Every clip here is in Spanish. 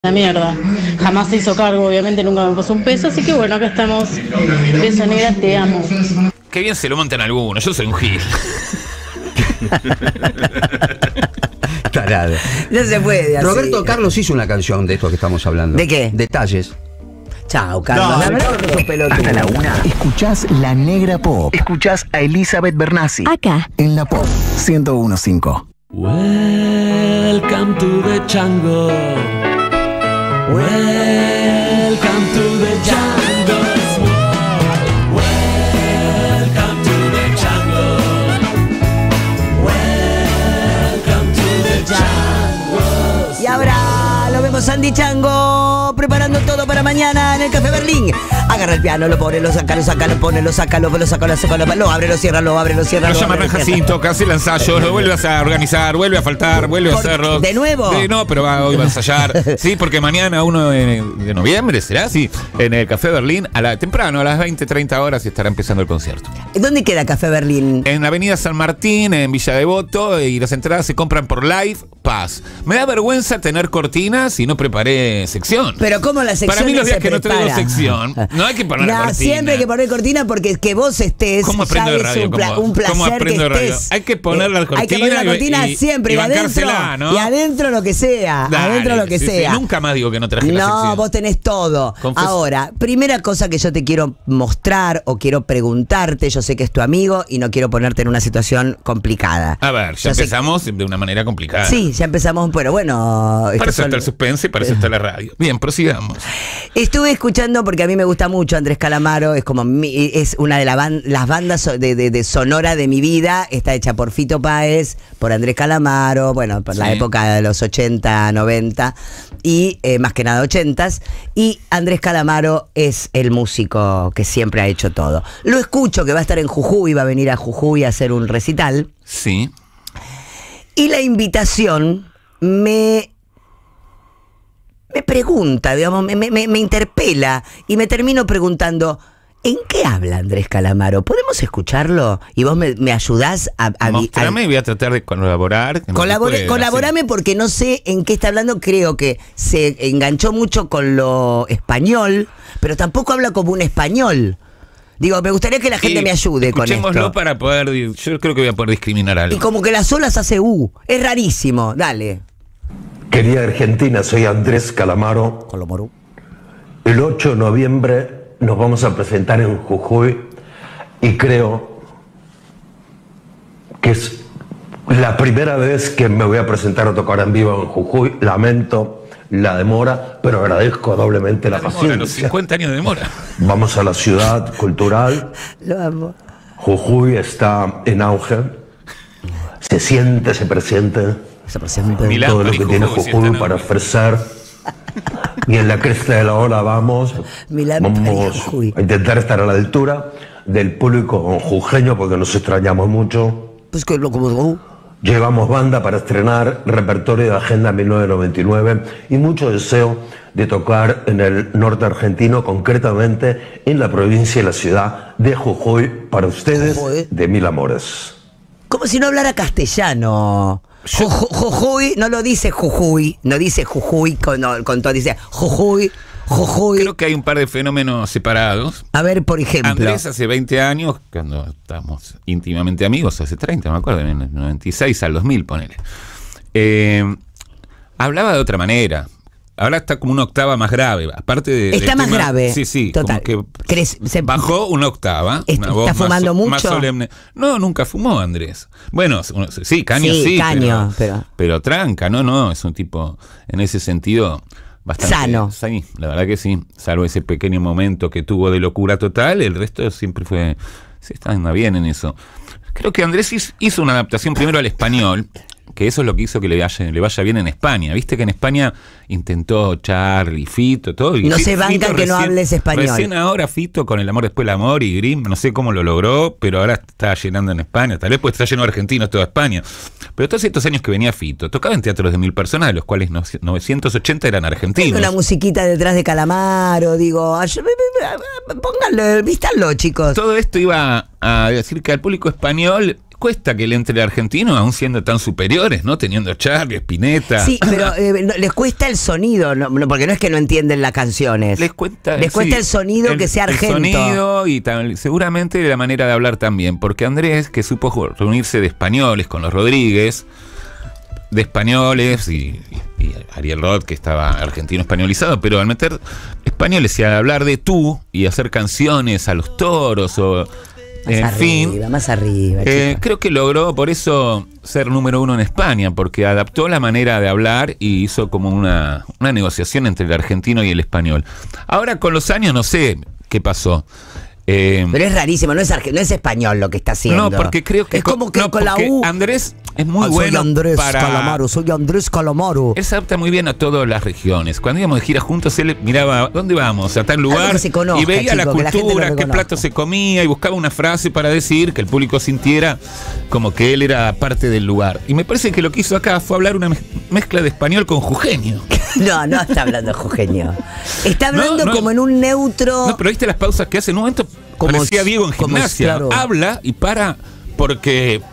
La mierda. Jamás se hizo cargo, obviamente nunca me puso un peso, así que bueno, acá estamos. Beso negra, te amo. Qué bien se lo montan algunos, yo soy un gil. Tarado. No se puede así. Roberto Carlos hizo una canción de esto que estamos hablando. ¿De qué? Detalles. Chao, Carlos. La verdad que sos pelotudo. Hasta la una. Escuchás La Negra Pop. Escuchás a Elizabeth Bernassi. Acá. En La Pop 101.5. Welcome to the jungle. Welcome to the jungle. Welcome to the jungle. Welcome to the jungle. Y ahora lo vemos Andy Chango preparando todo para mañana en el Café Berlín. Agarra el piano, lo pone, lo saca, lo saca, lo pone, lo saca, lo saca, lo abre, lo cierra, lo abre, lo cierra. Lo llama Jacinto, casi el ensayo, lo vuelve a organizar, vuelve a faltar, vuelve a hacerlo. ¿De nuevo? No, pero hoy va a ensayar. Sí, porque mañana 1 de noviembre será así, en el Café Berlín, temprano, a las 20-30 horas estará empezando el concierto. ¿Dónde queda Café Berlín? En la avenida San Martín, en Villa Devoto, y las entradas se compran por Live Pass. Me da vergüenza tener cortinas y no preparé sección. Pero ¿cómo la sección Para mí los días se que no prepara? traigo sección, no hay que poner la cortina. Siempre hay que poner cortina porque que vos estés ¿Cómo ya aprendo de es radio? un placer ¿Cómo aprendo de que radio? estés. Hay que poner la cortina. Hay que poner la cortina siempre. y adentro, bancársela, ¿no? y adentro lo que sea. Dale, adentro lo que sí, sea. Sí. Nunca más digo que no traje la sección. No, vos tenés todo. Ahora, primera cosa que yo te quiero mostrar o quiero preguntarte, yo sé que es tu amigo y no quiero ponerte en una situación complicada. A ver, ya empezamos de una manera complicada. Sí, ya empezamos, pero bueno. Para eso está el suspense y para eso está la radio. Bien, prosigamos. Estuve escuchando porque a mí me gusta mucho Andrés Calamaro, es como es una de las bandas de sonora de mi vida, está hecha por Fito Páez, por Andrés Calamaro, bueno, por la época de los 80, 90 y más que nada 80s, y Andrés Calamaro es el músico que siempre ha hecho todo. Lo escucho que va a estar en Jujuy, va a venir a Jujuy a hacer un recital. Sí. Y la invitación me pregunta, digamos, me interpela y me termino preguntando, ¿en qué habla Andrés Calamaro? ¿Podemos escucharlo? Y vos me ayudás a mostrame y voy a tratar de colaborar. Colaborame porque no sé en qué está hablando. Creo que se enganchó mucho con lo español, pero tampoco habla como un español. Digo, me gustaría que la gente me ayude con esto. Escuchémoslo para poder, yo creo que voy a poder discriminar algo. Y como que las olas hace es rarísimo, dale. Querida Argentina, soy Andrés Calamaro. El 8 de noviembre nos vamos a presentar en Jujuy y creo que es la primera vez que me voy a presentar a tocar en vivo en Jujuy. Lamento la demora, pero agradezco doblemente la paciencia. Los 50 años de demora. Vamos a la ciudad cultural. Lo amo. Jujuy está en auge. Se siente, se presiente todo lo que tiene Jujuy para ofrecer. Y en la cresta de la ola vamos a intentar estar a la altura del público jujeño porque nos extrañamos mucho. Pues que Llevamos banda para estrenar repertorio de Agenda 1999 y mucho deseo de tocar en el norte argentino, concretamente en la provincia y la ciudad de Jujuy, para ustedes, de mil amores. Como si no hablara castellano. Jujuy, no lo dice Jujuy, no dice Jujuy con todo, dice Jujuy. Creo que hay un par de fenómenos separados. A ver, por ejemplo. Andrés hace 20 años, cuando estábamos íntimamente amigos, hace 30, me acuerdo, en el 96 al 2000, ponele. Hablaba de otra manera. Ahora está como una octava más grave. Aparte de. Está más grave. Sí. Total. Como que bajó una octava. Una voz ¿Está fumando mucho? Más solemne. No, nunca fumó Andrés. Bueno, sí, caño sí. Pero tranca, no. Es un tipo, en ese sentido, bastante sano. Sí, la verdad que sí. Salvo ese pequeño momento que tuvo de locura total, el resto siempre fue. Sí, está bien en eso. Creo que Andrés hizo una adaptación primero al español, que eso es lo que hizo que le vaya bien en España. Viste que en España intentó Charlie, Fito, todo. Y no se banca que no hables español. Recién ahora Fito con El amor después del amor y Grimm, no sé cómo lo logró, pero ahora está llenando en España. Tal vez pues está lleno de argentinos toda España. Pero todos estos años que venía Fito, tocaba en teatros de 1000 personas, de los cuales 980 eran argentinos. Una musiquita detrás de Calamaro, digo, pónganlo, vístanlo, chicos. Todo esto iba a decir que al público español, cuesta que le entre el argentino, aún siendo tan superiores, ¿no? Teniendo Charlie, Spinetta. Sí, pero les cuesta el sonido, porque no es que no entienden las canciones. Les cuesta el sonido que sea argento. El sonido y seguramente la manera de hablar también, porque Andrés, que supo reunirse de españoles con los Rodríguez, de españoles y Ariel Roth, que estaba argentino españolizado, pero al meter españoles y al hablar de tú y hacer canciones a los toros o más arriba, creo que logró por eso ser número 1 en España, porque adaptó la manera de hablar y hizo como una negociación entre el argentino y el español. Ahora con los años no sé qué pasó. Pero es rarísimo, no es español lo que está haciendo. No, porque creo que es como que con la U. Andrés es muy bueno. Soy Andrés Calamaro. Él se adapta muy bien a todas las regiones. Cuando íbamos de gira juntos, él miraba, ¿dónde vamos? A tal lugar. Y veía la cultura, qué plato se comía y buscaba una frase para decir que el público sintiera como que él era parte del lugar. Y me parece que lo que hizo acá fue hablar una mezcla de español con jujeño. No está hablando jujeño. Está hablando como en un neutro. No, pero viste las pausas que hace en un momento. Como parecía Diego en Gimnasia, claro. Habla y para porque...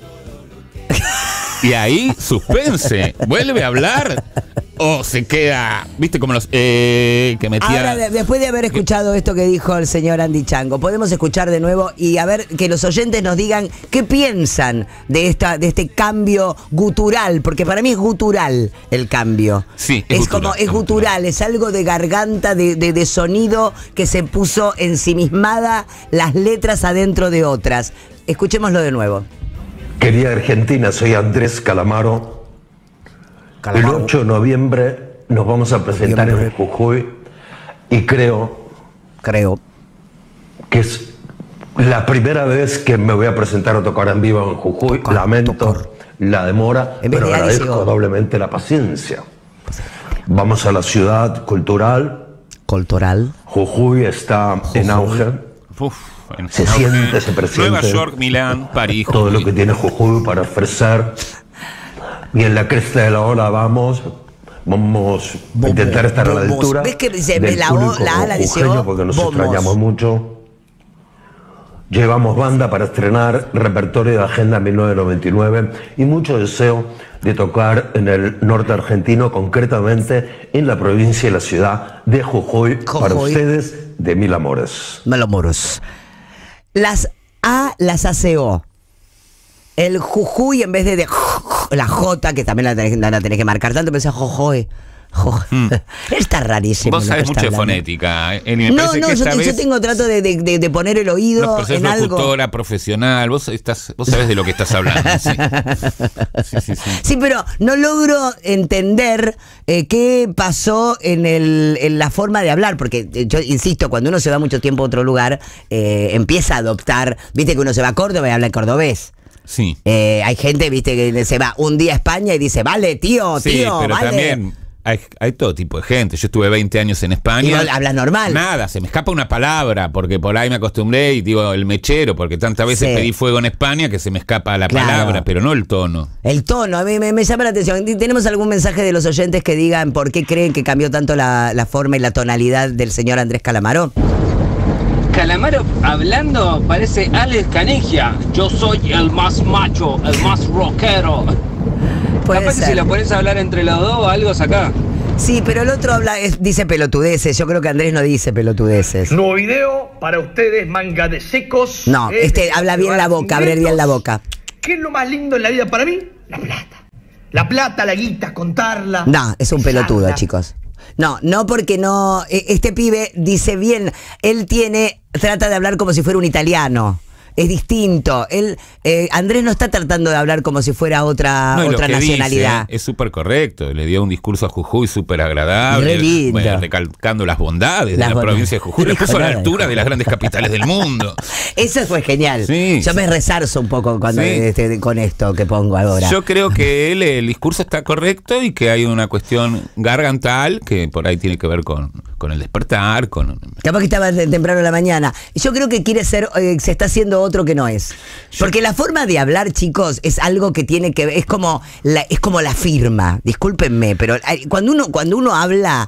Y ahí, suspense, vuelve a hablar o se queda, viste, como los que metía... Ahora, después de haber escuchado esto que dijo el señor Andy Chango, podemos escuchar de nuevo y a ver que los oyentes nos digan qué piensan de este cambio gutural, porque para mí es gutural el cambio. Sí, es gutural, es algo de garganta, de sonido que se puso ensimismada las letras adentro de otras. Escuchémoslo de nuevo. Querida Argentina, soy Andrés Calamaro. El 8 de noviembre nos vamos a presentar en Jujuy y creo que es la primera vez que me voy a presentar a tocar en vivo en Jujuy. Lamento la demora, pero agradezco doblemente la paciencia. Vamos a la ciudad cultural. Jujuy está en auge. Se siente, se presiente. Nueva York, Milán, París. Todo lo que tiene Jujuy para ofrecer. Y en la cresta de la ola vamos a intentar estar a la altura. ¿Ves que se ve del la ala de jujeño, porque nos extrañamos mucho. Llevamos banda para estrenar repertorio de Agenda 1999 y mucho deseo de tocar en el norte argentino, concretamente en la provincia y la ciudad de Jujuy. Para ustedes, de Mil Amores. Mil Amores. Las A las hace O. El Jujuy en vez de la J, que también la tenés que marcar tanto, pensás Jojoy. Está rarísimo. Vos sabés mucho de fonética. Yo trato de poner el oído pero en algo. Locutora profesional, vos sabés de lo que estás hablando. Sí, pero no logro entender qué pasó en la forma de hablar, porque yo insisto, cuando uno se va mucho tiempo a otro lugar, empieza a adoptar, viste que uno se va a Córdoba y habla en cordobés. Sí. Hay gente, viste, que se va un día a España y dice, vale, tío, pero vale. También hay todo tipo de gente. Yo estuve 20 años en España. ¿Y hablas normal? Nada, se me escapa una palabra, porque por ahí me acostumbré y digo el mechero, porque tantas veces pedí fuego en España que se me escapa la palabra, pero no el tono. El tono, a mí me llama la atención. ¿Tenemos algún mensaje de los oyentes que digan por qué creen que cambió tanto la forma y la tonalidad del señor Andrés Calamaro? Calamaro hablando parece Alex Canigia. Yo soy el más macho, el más rockero. Capaz que si lo pones a hablar entre los dos, algo saca. Sí, pero el otro dice pelotudeces. Yo creo que Andrés no dice pelotudeces. Nuevo video para ustedes, manga de secos. No, habla bien la boca, abre bien la boca. ¿Qué es lo más lindo en la vida para mí? La plata. La plata, la guita, contarla. No, es un pelotudo, chicos. No, porque no. Este pibe dice bien. Él trata de hablar como si fuera un italiano. Es distinto. Andrés no está tratando de hablar como si fuera otra nacionalidad. Es súper correcto. Le dio un discurso a Jujuy súper agradable. Recalcando las bondades de la provincia de Jujuy. Le puso a la altura de las grandes capitales del mundo. Eso fue genial. Sí, Yo me resarzo un poco cuando con esto que pongo ahora. Yo creo que el discurso está correcto y que hay una cuestión gargantal que por ahí tiene que ver con el despertar. Capaz que estaba temprano en la mañana. Yo creo que se está haciendo otro que no es. Porque la forma de hablar, chicos, es algo que tiene que ver, es como la firma. Discúlpenme, pero cuando uno habla,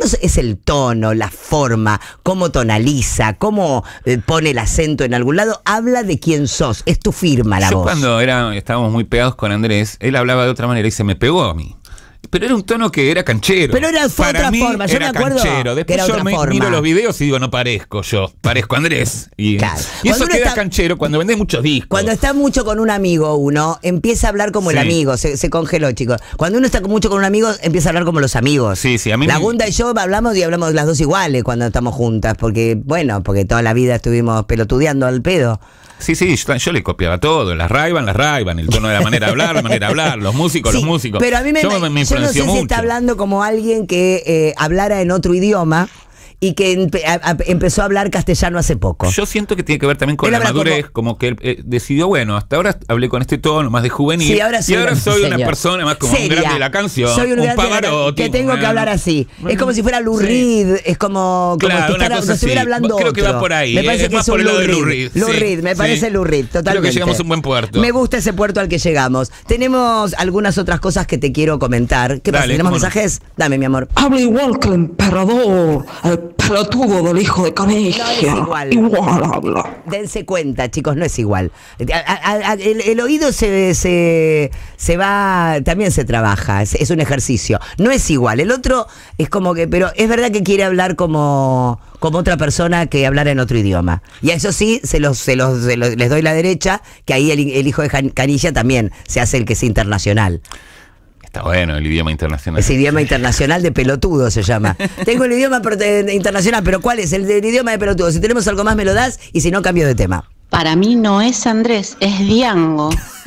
no sé, es el tono, la forma, cómo tonaliza, cómo pone el acento en algún lado, habla de quién sos, es tu firma la voz. Cuando estábamos muy pegados con Andrés, él hablaba de otra manera y se me pegó a mí. Pero era un tono que era canchero. Pero fue para otra mí forma, yo era me acuerdo canchero. Después que era yo otra forma. miro los videos y digo, no parezco yo, parezco Andrés. Y claro. Y eso queda canchero cuando vendés muchos discos. Cuando está mucho con un amigo uno, empieza a hablar como el amigo, se congeló, chicos. Cuando uno está mucho con un amigo, empieza a hablar como los amigos. Sí, a mí La Gunda y yo hablamos las dos iguales cuando estamos juntas, porque toda la vida estuvimos pelotudeando al pedo. Sí, yo le copiaba todo, las Ray-Ban, el tono de la manera de hablar, los músicos, los músicos. Pero a mí me influenció yo no sé mucho. si está hablando como alguien que hablara en otro idioma y que empezó a hablar castellano hace poco. Yo siento que tiene que ver también con la madurez, como que él decidió, bueno, hasta ahora hablé con este tono más de juvenil, sí, ahora soy una persona más como seria. un grande de la canción, soy un Pavarotti. Que tengo que hablar así. Es como si fuera Lou Reed, es como claro, que estuviera hablando creo que va por ahí. Me parece que más es un por el lado de Lou Reed. Lou Reed, me parece Lou Reed, totalmente. Creo que llegamos a un buen puerto. Me gusta ese puerto al que llegamos. Tenemos algunas otras cosas que te quiero comentar. ¿Qué pasa? ¿Tenemos mensajes? Dame, mi amor. Habla igual que el emperador, el pelotudo del hijo de Caniggia. No es igual habla. Dense cuenta, chicos, no es igual. El oído se va, también se trabaja, es un ejercicio. No es igual. El otro es como que, pero es verdad que quiere hablar como otra persona que hablara en otro idioma. Y a eso sí, les doy la derecha, que ahí el hijo de Caniggia también se hace el que es internacional. Está bueno el idioma internacional. Es idioma internacional de pelotudo se llama. Tengo el idioma internacional, pero ¿cuál es? El del idioma de pelotudo. Si tenemos algo más me lo das y si no cambio de tema. Para mí no es Andrés, es Diango.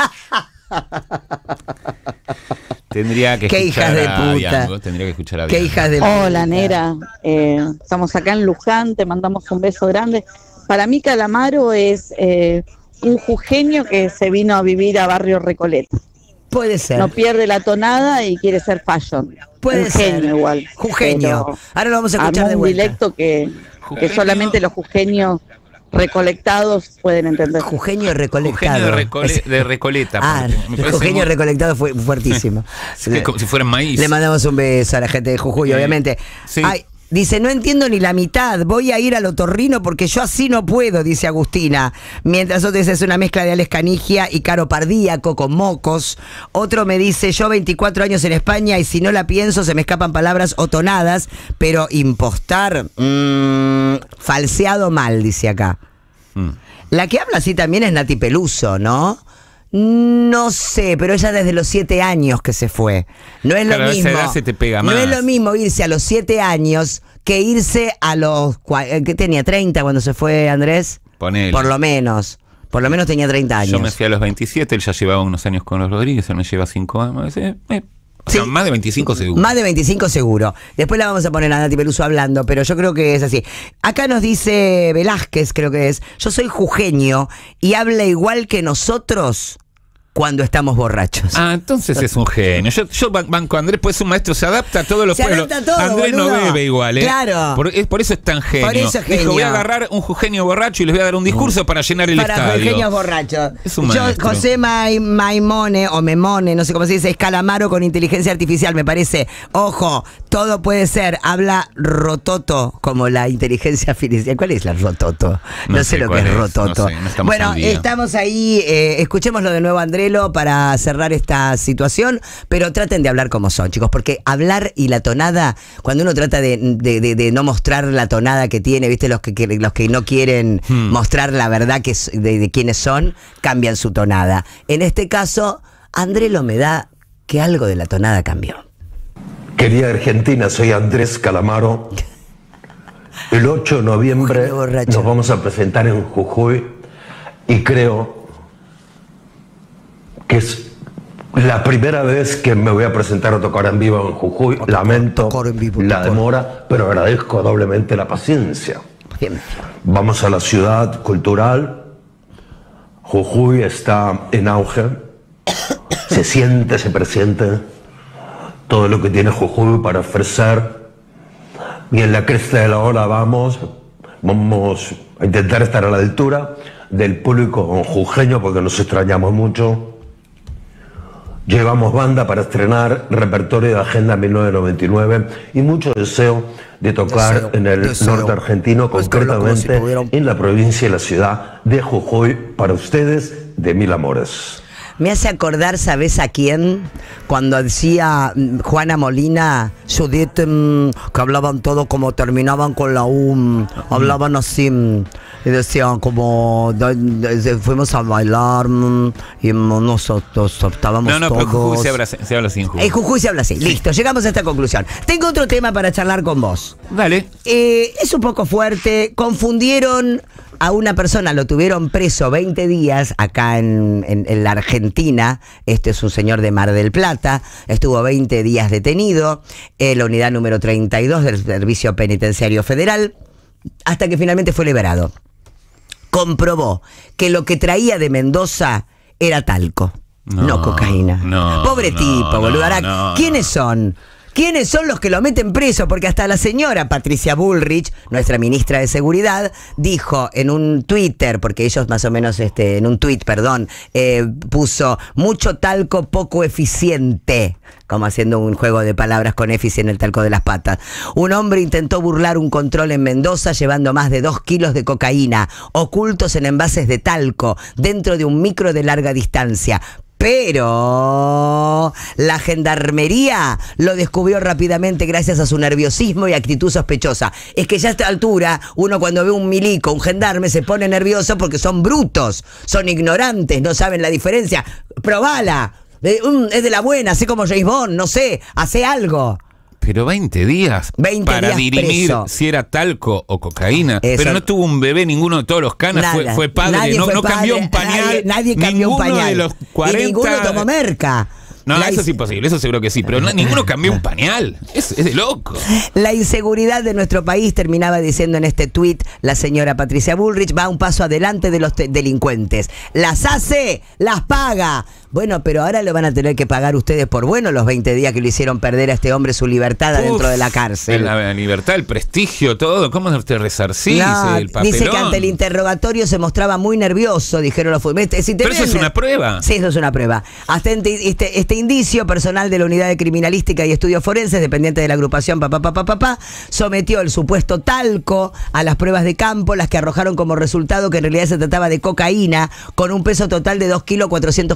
Tendría que escuchar a Diango. Tendría que escuchar a Diango. Qué hijas de puta. Hola, Nera. Estamos acá en Luján, te mandamos un beso grande. Para mí Calamaro es un jujeño que se vino a vivir a Barrio Recoleta. Puede ser. No pierde la tonada y quiere ser fashion. Puede ser. Jujeño igual. Jujeño. Ahora lo vamos a escuchar de vuelta. Un dialecto que solamente los jujeños recolectados pueden entender. Jujeño recolectado. Jujeño de Recoleta. Jujeño recolectado fue fuertísimo. Como si fuera maíz. Le mandamos un beso a la gente de Jujuy, obviamente. Sí. Ay, dice, no entiendo ni la mitad, voy a ir al otorrino porque yo así no puedo, dice Agustina. Mientras otro dice, es una mezcla de Alex Caniggia y Caro Pardíaco con mocos. Otro me dice, yo 24 años en España y si no la pienso se me escapan palabras o tonadas, pero impostar, falseado mal, dice acá. La que habla así también es Nati Peluso, ¿no? No sé, pero ella desde los 7 años que se fue. No es lo mismo. A esa edad se te pega más. No es lo mismo irse a los 7 años que irse a los... ¿Qué tenía? ¿30 cuando se fue Andrés? Ponele. Por lo menos tenía 30 años. Yo me fui a los 27, él ya llevaba unos años con los Rodríguez, él me lleva 5 años. Sí. Más de 25 seguro. Más de 25 seguro. Después la vamos a poner a Nati Peluso hablando, pero yo creo que es así. Acá nos dice Velázquez, creo que es, yo soy jujeño y habla igual que nosotros cuando estamos borrachos. Entonces es un genio. Yo banco a Andrés, pues un maestro se adapta a todos los pueblos. Andrés boludo. No bebe igual, ¿eh? Claro. Por eso es tan genio. Por eso es genio. Dijo, voy a agarrar un jujeño borracho y les voy a dar un discurso para llenar el estadio. Para jujeños borrachos. Es un maestro. José Maimone, o Memone, no sé cómo se dice, es Calamaro con inteligencia artificial, me parece. Ojo, todo puede ser. Habla rototo, como la inteligencia artificial. ¿Cuál es la rototo? No sé lo que es rototo. No sé, bueno, estamos ahí, escuchémoslo de nuevo, Andrelo, para cerrar esta situación, pero traten de hablar como son, chicos, porque hablar y la tonada, cuando uno trata de no mostrar la tonada que tiene, viste, los que no quieren mostrar la verdad de quiénes son, cambian su tonada. En este caso, Andrelo me da que algo de la tonada cambió. Querida Argentina, soy Andrés Calamaro. El 8 de noviembre nos vamos a presentar en Jujuy y creo que es la primera vez que me voy a presentar a tocar en vivo en Jujuy. Lamento la demora, pero agradezco doblemente la paciencia. Vamos a la ciudad cultural. Jujuy está en auge. Se siente, se presiente todo lo que tiene Jujuy para ofrecer. Y en la cresta de la ola vamos a intentar estar a la altura del público jujeño porque nos extrañamos mucho. Llevamos banda para estrenar repertorio de Agenda 1999 y mucho deseo de tocar en el norte argentino, concretamente en la provincia y la ciudad de Jujuy, para ustedes, de Mil Amores. Me hace acordar, ¿sabes a quién? Cuando decía Juana Molina, Judith, que hablaban todo como terminaban con la U, hablaban así, y decían como, fuimos a bailar, y nosotros estábamos todos... pero Jujuy se habla así en Jujuy. En Jujuy se habla así, listo, llegamos a esta conclusión. Tengo otro tema para charlar con vos. Dale. Es un poco fuerte, confundieron... A una persona lo tuvieron preso 20 días acá en la Argentina. Este es un señor de Mar del Plata. Estuvo 20 días detenido en la unidad número 32 del Servicio Penitenciario Federal, hasta que finalmente fue liberado. Comprobó que lo que traía de Mendoza era talco, no cocaína. Pobre tipo, boludo. ¿Quiénes son? ¿Quiénes son los que lo meten preso? Porque hasta la señora Patricia Bullrich, nuestra ministra de Seguridad, dijo en un Twitter, porque ellos más o menos, en un tweet, puso mucho talco poco eficiente, como haciendo un juego de palabras con efici en el talco de las patas. Un hombre intentó burlar un control en Mendoza llevando más de 2 kilos de cocaína, ocultos en envases de talco, dentro de un micro de larga distancia. Pero la gendarmería lo descubrió rápidamente gracias a su nerviosismo y actitud sospechosa. Es que ya a esta altura, uno cuando ve un milico, un gendarme, se pone nervioso porque son brutos, son ignorantes, no saben la diferencia. Probala, es de la buena, sé como James Bond, no sé, hace algo. Pero 20 días 20 para días dirimir preso. si era talco o cocaína. Eso. Pero no tuvo un bebé, ninguno de todos los canas, fue padre, no cambió un pañal. Nadie cambió un pañal. De los 40... Y ninguno tomó merca. No, eso es imposible, eso seguro que sí, pero ninguno cambió un pañal. Es de loco. La inseguridad de nuestro país, terminaba diciendo en este tuit la señora Patricia Bullrich, va un paso adelante de los delincuentes. Las hace, las paga. Bueno, pero ahora lo van a tener que pagar ustedes por bueno los 20 días que le hicieron perder a este hombre su libertad adentro de la cárcel. La libertad, el prestigio, todo. ¿Cómo te resarcís? No, el papelón. dice que ante el interrogatorio se mostraba muy nervioso, dijeron los futbolistas. Pero eso es una prueba. Sí, eso es una prueba. Hasta este indicio, personal de la Unidad de Criminalística y Estudios Forenses, dependiente de la agrupación sometió el supuesto talco a las pruebas de campo, las que arrojaron como resultado que en realidad se trataba de cocaína, con un peso total de 2 kilos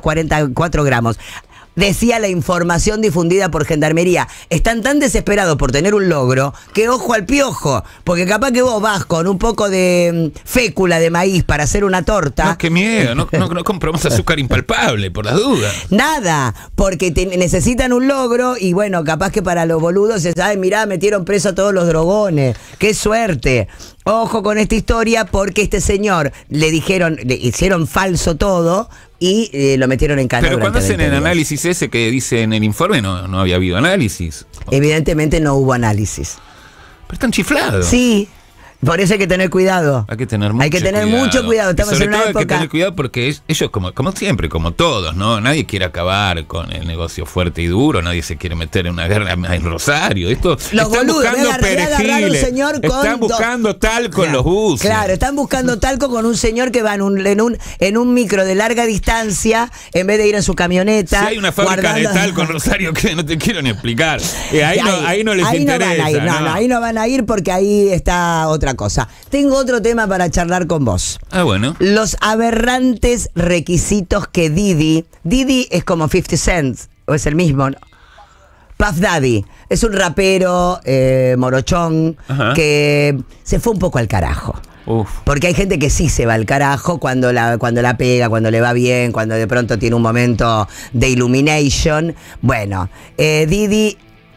444 gramos. Decía la información difundida por Gendarmería. Están tan desesperados por tener un logro que ojo al piojo, porque capaz que vos vas con un poco de fécula de maíz para hacer una torta. No, qué miedo, no compramos azúcar impalpable, por las dudas. Nada, porque necesitan un logro y bueno, capaz que para los boludos se sabe, mirá, metieron preso a todos los drogones. ¡Qué suerte! Ojo con esta historia porque este señor le hicieron falso todo y lo metieron en cana. Pero cuando hacen el análisis ese que dice en el informe, no había habido análisis. Evidentemente no hubo análisis. Pero están chiflados. Sí. Por eso hay que tener cuidado. Hay que tener mucho cuidado. Estamos en una época. Hay que tener cuidado porque ellos, como siempre, como todos, ¿no? Nadie quiere acabar con el negocio fuerte y duro. Nadie se quiere meter en una guerra en Rosario. Los están boludos, buscando perejiles. Están buscando talco en los buses. Claro, están buscando talco con un señor que va en un micro de larga distancia en vez de ir en su camioneta. Si hay una fábrica de talco en Rosario que no te quiero ni explicar. Ahí no les interesa. Ahí no van a ir porque ahí está otra cosa. Tengo otro tema para charlar con vos. Bueno. Los aberrantes requisitos que Didi es como 50 Cent, o es el mismo, ¿no? Puff Daddy es un rapero morochón. Ajá. Que se fue un poco al carajo. Porque hay gente que sí se va al carajo cuando la pega, cuando le va bien, cuando de pronto tiene un momento de illumination. Bueno, Didi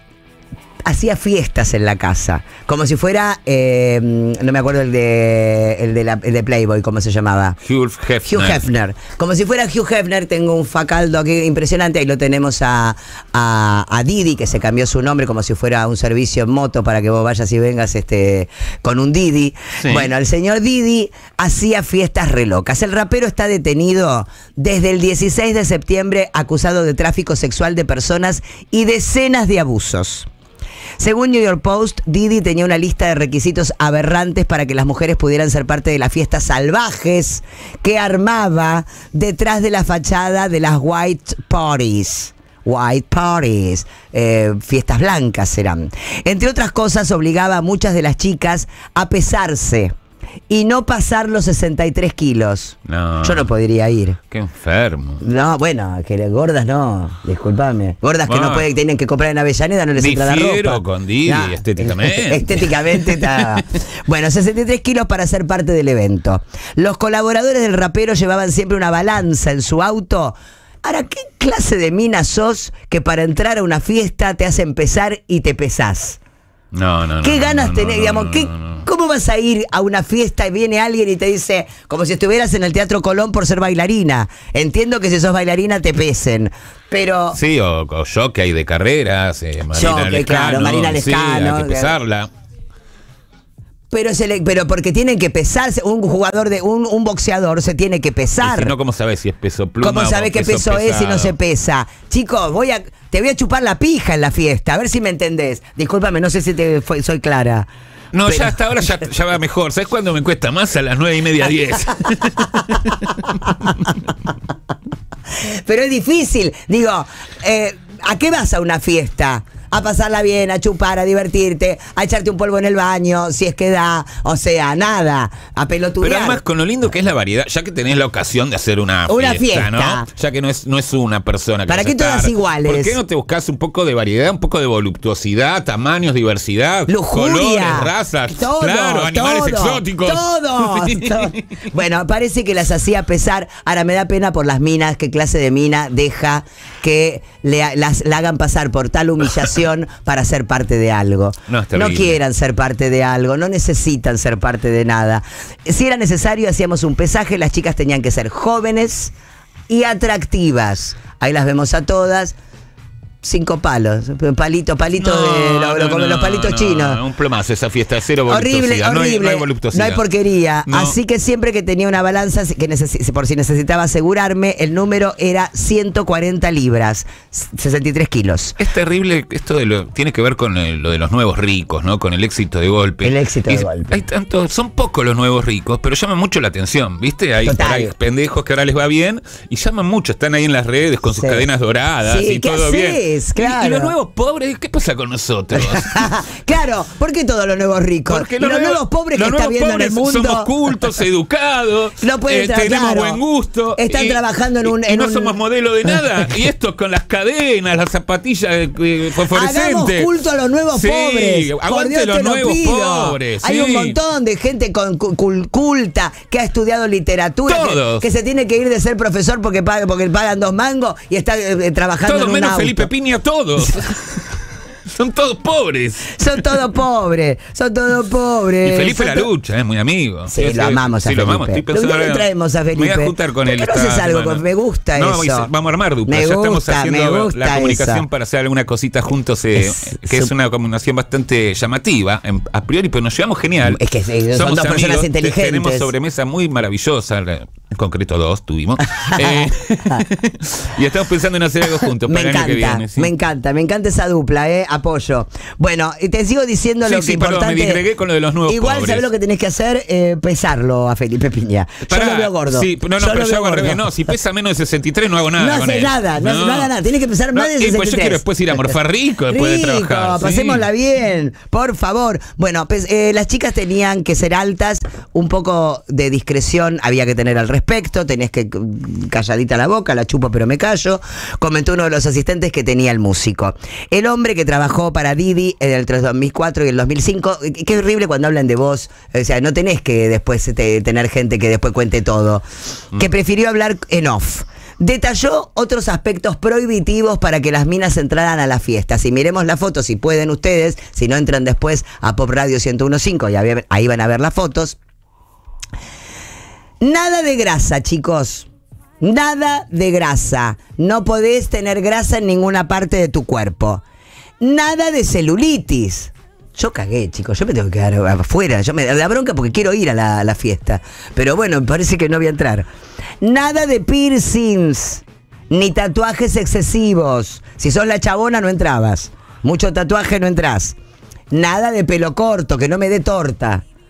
hacía fiestas en la casa, como si fuera, no me acuerdo el de Playboy, ¿cómo se llamaba? Hugh Hefner. Como si fuera Hugh Hefner. Tengo un facaldo aquí impresionante. Ahí lo tenemos a Didi, que se cambió su nombre como si fuera un servicio en moto para que vos vayas y vengas con un Didi. Sí. Bueno, el señor Didi hacía fiestas re locas. El rapero está detenido desde el 16 de septiembre acusado de tráfico sexual de personas y decenas de abusos. Según New York Post, Didi tenía una lista de requisitos aberrantes para que las mujeres pudieran ser parte de las fiestas salvajes que armaba detrás de la fachada de las white parties. white parties, fiestas blancas eran. Entre otras cosas, obligaba a muchas de las chicas a pesarse y no pasar los 63 kilos. No. Yo no podría ir. Qué enfermo. No, bueno, que gordas no, discúlpame. Gordas que no pueden, tienen que comprar en Avellaneda, no les entra la ropa. Difiero con Didi, estéticamente. Estéticamente está. Bueno, 63 kilos para ser parte del evento. Los colaboradores del rapero llevaban siempre una balanza en su auto. Ahora, ¿qué clase de mina sos que para entrar a una fiesta te hace pesar y te pesás? No. ¿Qué ganas tenés? Digamos, ¿cómo vas a ir a una fiesta y viene alguien y te dice, como si estuvieras en el Teatro Colón por ser bailarina? Entiendo que si sos bailarina te pesen, pero... Sí, o jockey de carreras, Marina Lescano. Claro, Marina Lescano. Sí, hay que pesarla. Pero porque tienen que pesarse, un jugador un boxeador se tiene que pesar. Y si no, ¿cómo sabes si es peso pluma? ¿Cómo sabes qué peso es si no se pesa? Chicos, te voy a chupar la pija en la fiesta, a ver si me entendés. Discúlpame, no sé si soy clara. No, ya hasta ahora ya va mejor. ¿Sabes cuándo me cuesta más? A las 9:30, 10. Pero es difícil. Digo, ¿a qué vas a una fiesta? A pasarla bien, a chupar, a divertirte, a echarte un polvo en el baño, si es que da, o sea, nada, a pelotudear. Pero además, con lo lindo que es la variedad, ya que tenés la ocasión de hacer una fiesta, ¿no? Ya que no es una persona que ¿para qué todas iguales? ¿Por qué no te buscas un poco de variedad, un poco de voluptuosidad, tamaños, diversidad, lujuria, colores, razas, todo, claro, animales exóticos? Todo. Bueno, parece que las hacía pesar. Ahora me da pena por las minas. ¿Qué clase de mina deja que la hagan pasar por tal humillación para ser parte de algo? No quieran ser parte de algo, no necesitan ser parte de nada. Si era necesario, hacíamos un pesaje. Las chicas tenían que ser jóvenes y atractivas. Ahí las vemos a todas. 5 palos, palito de los palitos chinos. Un plomazo esa fiesta, cero voluptuosidad. Horrible. No hay voluptuosidad. No hay porquería. No. Así que siempre que tenía una balanza, por si necesitaba asegurarme, el número era 140 libras, 63 kilos. Es terrible esto tiene que ver con lo de los nuevos ricos, ¿no? Con el éxito de golpe. El éxito de golpe. Son pocos los nuevos ricos, pero llaman mucho la atención, ¿viste? Hay pendejos que ahora les va bien y llaman mucho, están ahí en las redes con sus cadenas doradas y todo bien. Claro. ¿Y los nuevos pobres? ¿Qué pasa con nosotros? Claro, ¿por qué todos los nuevos ricos? Porque los nuevos pobres que está viendo en el mundo. Somos cultos, educados, no tenemos buen gusto. Están trabajando en no somos modelo de nada. Y esto con las cadenas, las zapatillas fosforescentes. Hagamos culto a los nuevos pobres. Aguante los nuevos pobres. Hay un montón de gente culta que ha estudiado literatura, que se tiene que ir de ser profesor porque pagan 2 mangos y está trabajando en un menos auto. Felipe Piña, todos. Son todos pobres. Son todos pobres. Y Felipe la lucha, es muy amigo. Sí, lo amamos a Felipe. Lo amamos. Lo traemos a Felipe. Me voy a juntar con él. ¿Por qué no haces algo? Me gusta eso. Vamos a armar dupla. Ya estamos haciendo la comunicación para hacer alguna cosita juntos, que es una combinación bastante llamativa, a priori, pero nos llevamos genial. Es que son dos personas inteligentes. Tenemos sobremesa muy maravillosa. En concreto 2 tuvimos. Y estamos pensando en hacer algo juntos para el año que viene. ¿Sí? Me encanta esa dupla, apoyo. Bueno, y te sigo diciendo lo que importante. Perdón, me disgregué con lo de los nuevos igual pobres. ¿Sabés lo que tenés que hacer? Pesarlo a Felipe Piña. Yo lo veo gordo. Sí, pero yo hago al revés. No, si pesa menos de 63 no hago nada. No hace nada, no haga nada. Tiene que pesar más de 63. Pues yo quiero después ir a morfar rico después de trabajar. Pasémosla bien, por favor. Bueno, pues las chicas tenían que ser altas, un poco de discreción había que tener al respecto, tenés que calladita la boca, la chupo pero me callo, comentó uno de los asistentes que tenía el músico. El hombre que trabajó para Didi en el 2004 y el 2005, qué horrible cuando hablan de vos, o sea, no tenés que después tener gente que después cuente todo, que prefirió hablar en off. Detalló otros aspectos prohibitivos para que las minas entraran a la fiesta. Si miremos la foto, si pueden ustedes, si no entran después a Pop Radio 101.5 y ahí van a ver las fotos. Nada de grasa, chicos. Nada de grasa. No podés tener grasa en ninguna parte de tu cuerpo. Nada de celulitis. Yo cagué, chicos. Yo me tengo que quedar afuera. Me da bronca porque quiero ir a la fiesta. Pero bueno, me parece que no voy a entrar. Nada de piercings. Ni tatuajes excesivos. Si sos la chabona, no entrabas. Mucho tatuaje, no entrás. Nada de pelo corto, que no me dé torta.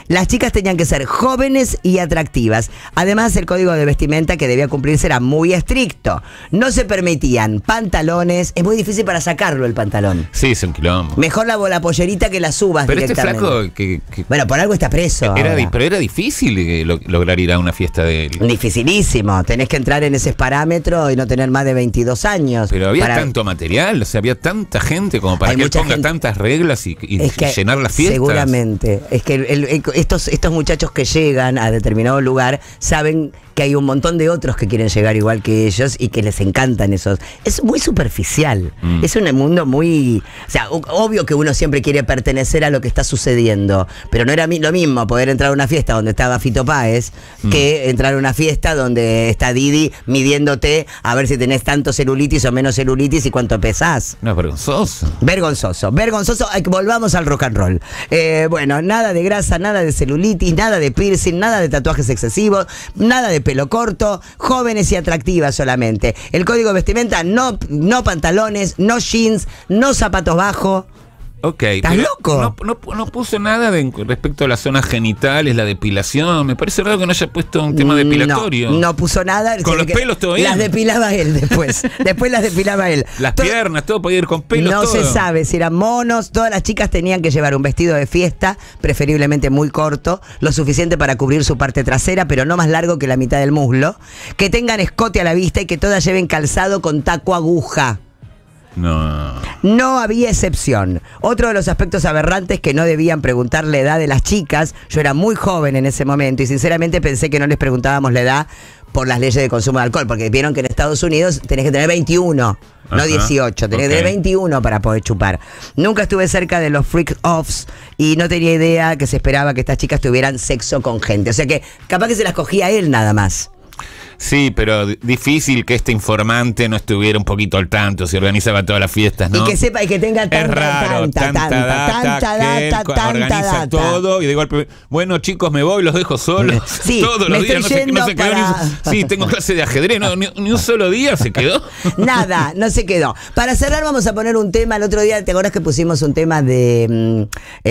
Las chicas tenían que ser jóvenes y atractivas. Además, el código de vestimenta que debía cumplirse era muy estricto. No se permitían pantalones. Es muy difícil para sacarlo el pantalón. Sí, es un quilombo. Mejor la pollerita que la subas pero directamente. Este flaco que bueno, por algo está preso. Pero era difícil lograr ir a una fiesta de él. Dificilísimo. Tenés que entrar en ese parámetro y no tener más de 22 años. Pero había tanto material, o sea, había tanta gente como para que él ponga tantas reglas y llenar las fiestas. Seguramente. Es que estos muchachos que llegan a determinado lugar saben que hay un montón de otros que quieren llegar igual que ellos y que les encantan esos. Es muy superficial. Es un mundo muy... O sea, obvio que uno siempre quiere pertenecer a lo que está sucediendo, pero no era lo mismo poder entrar a una fiesta donde estaba Fito Páez que entrar a una fiesta donde está Didi midiéndote a ver si tenés tanto celulitis o menos celulitis y cuánto pesás. No, vergonzoso. Vergonzoso. Volvamos al rock and roll. Bueno, nada de grasa, nada de celulitis, nada de piercing, nada de tatuajes excesivos, nada de pelo corto, jóvenes y atractivas solamente. El código de vestimenta, no pantalones, no jeans, no zapatos bajos. Ok. ¿Estás loco? No puso nada respecto a las zonas genitales, la depilación. Me parece raro que no haya puesto un tema depilatorio. No puso nada. Con los pelos todo bien. Las depilaba él después. Después las depilaba él. Las piernas, todo podía ir con pelos. No todo. se sabe si eran monos. Todas las chicas tenían que llevar un vestido de fiesta, preferiblemente muy corto, lo suficiente para cubrir su parte trasera, pero no más largo que la mitad del muslo. Que tengan escote a la vista y que todas lleven calzado con taco aguja. No había excepción. Otro de los aspectos aberrantes que no debían preguntar la edad de las chicas. Yo era muy joven en ese momento y sinceramente pensé que no les preguntábamos la edad por las leyes de consumo de alcohol, porque vieron que en Estados Unidos tenés que tener 21, no 18, tenés que tener 21 para poder chupar. Nunca estuve cerca de los freak-offs y no tenía idea que se esperaba que estas chicas tuvieran sexo con gente. O sea que capaz que se las cogía él nada más. Sí, pero difícil que este informante no estuviera un poquito al tanto, se organizaba todas las fiestas, ¿no? Y que sepa y que tenga tanta data, organiza todo y de golpe, bueno chicos, me voy, los dejo solos. Sí, todos los días, no se quedó sí, tengo clase de ajedrez, ni un solo día se quedó. Nada, no se quedó. Para cerrar vamos a poner un tema, el otro día, ¿te acordás que pusimos un tema de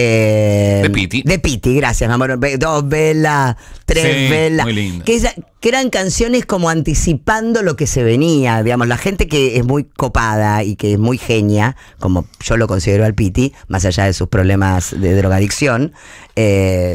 Piti? De Piti, gracias, mi amor. 2 velas, 3 velas. Muy lindo. Que eran canciones como anticipando lo que se venía, digamos, la gente que es muy copada y que es muy genia, como yo lo considero al Piti, más allá de sus problemas de drogadicción, ven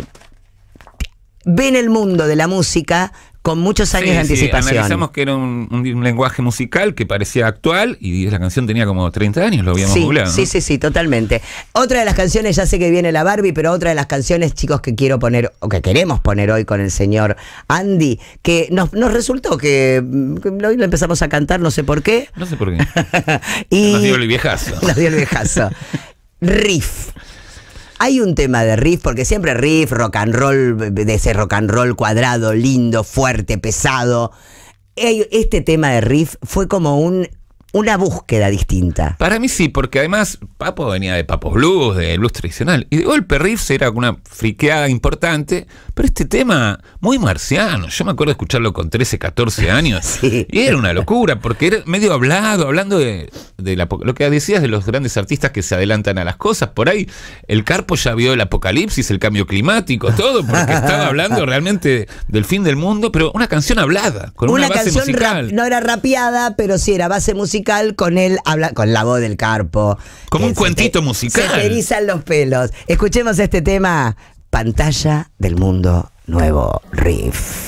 el mundo de la música con muchos años de anticipación. Analizamos que era un lenguaje musical que parecía actual y la canción tenía como 30 años, lo habíamos googleado, ¿no? Sí, totalmente. Otra de las canciones, ya sé que viene la Barbie, pero otra de las canciones, chicos, que quiero poner, o que queremos poner hoy con el señor Andy, que nos resultó que hoy lo empezamos a cantar, no sé por qué. No sé por qué. Y nos dio el viejazo. Nos dio el viejazo. Riff. Hay un tema de riff, porque siempre riff, rock and roll, de ese rock and roll cuadrado, lindo, fuerte, pesado. Este tema de riff fue como una búsqueda distinta. Para mí sí, porque además Papo venía de Papos Blues, de blues tradicional, y de golpe riffs era una friqueada importante, pero este tema muy marciano. Yo me acuerdo de escucharlo con 13, 14 años, sí. Y era una locura, porque era medio hablando de lo que decías de los grandes artistas que se adelantan a las cosas. Por ahí el Carpo ya vio el apocalipsis, el cambio climático, todo, porque estaba hablando realmente del fin del mundo, pero una canción hablada, con una base musical. No era rapeada, pero sí era base musical, con él con la voz del Carpo. Como un cuentito musical. Se te erizan los pelos. Escuchemos este tema, Pantalla del Mundo Nuevo, Riff.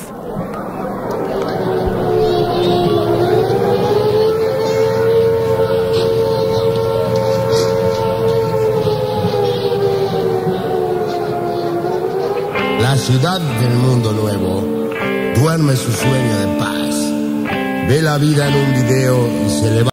La ciudad del mundo nuevo duerme su sueño de paz. Ve la vida en un video y se levanta.